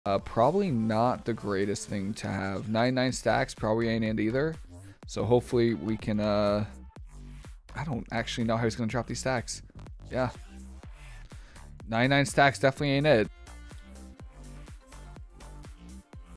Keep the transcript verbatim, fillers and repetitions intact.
Uh, probably not the greatest thing to have. ninety-nine stacks probably ain't it either. So hopefully we can, uh, I don't actually know how he's going to drop these stacks. Yeah. ninety-nine stacks definitely ain't it.